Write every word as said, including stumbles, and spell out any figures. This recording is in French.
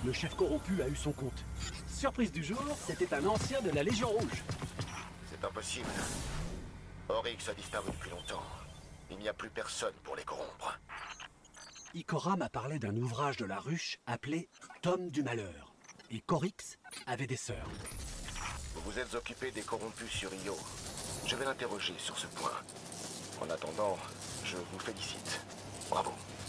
le chef corrompu a eu son compte. Surprise du jour, c'était un ancien de la Légion Rouge. C'est impossible. Oryx a disparu depuis longtemps. Il n'y a plus personne pour les corrompre. Ikora m'a parlé d'un ouvrage de la ruche appelé Tome du Malheur. Et Korix avait des sœurs. Vous vous êtes occupé des corrompus sur Io. Je vais l'interroger sur ce point. En attendant, je vous félicite. Bravo.